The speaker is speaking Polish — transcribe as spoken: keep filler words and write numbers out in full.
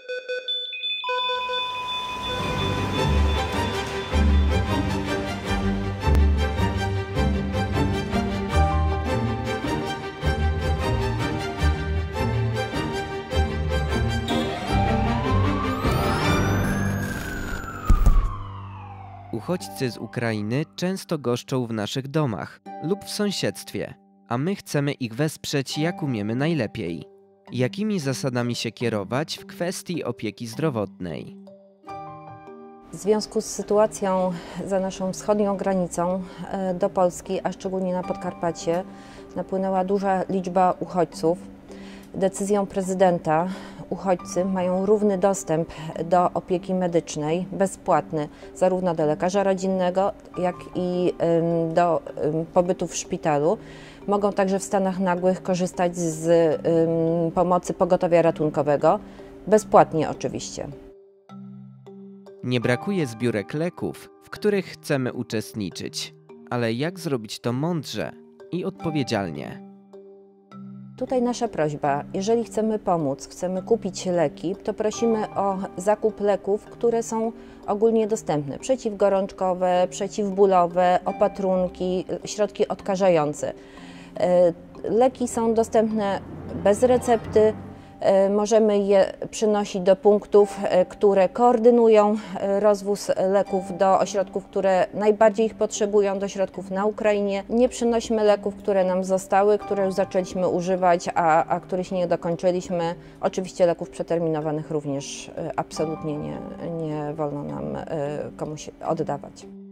Uchodźcy z Ukrainy często goszczą w naszych domach lub w sąsiedztwie, a my chcemy ich wesprzeć jak umiemy najlepiej. Jakimi zasadami się kierować w kwestii opieki zdrowotnej? W związku z sytuacją za naszą wschodnią granicą do Polski, a szczególnie na Podkarpacie, napłynęła duża liczba uchodźców. Decyzją prezydenta uchodźcy mają równy dostęp do opieki medycznej, bezpłatny, zarówno do lekarza rodzinnego, jak i do pobytu w szpitalu. Mogą także w stanach nagłych korzystać z pomocy pogotowia ratunkowego, bezpłatnie oczywiście. Nie brakuje zbiórek leków, w których chcemy uczestniczyć, ale jak zrobić to mądrze i odpowiedzialnie? Tutaj nasza prośba, jeżeli chcemy pomóc, chcemy kupić leki, to prosimy o zakup leków, które są ogólnie dostępne. Przeciwgorączkowe, przeciwbólowe, opatrunki, środki odkażające. Leki są dostępne bez recepty. Możemy je przynosić do punktów, które koordynują rozwóz leków do ośrodków, które najbardziej ich potrzebują, do ośrodków na Ukrainie. Nie przynosimy leków, które nam zostały, które już zaczęliśmy używać, a, a których nie dokończyliśmy. Oczywiście leków przeterminowanych również absolutnie nie, nie wolno nam komuś oddawać.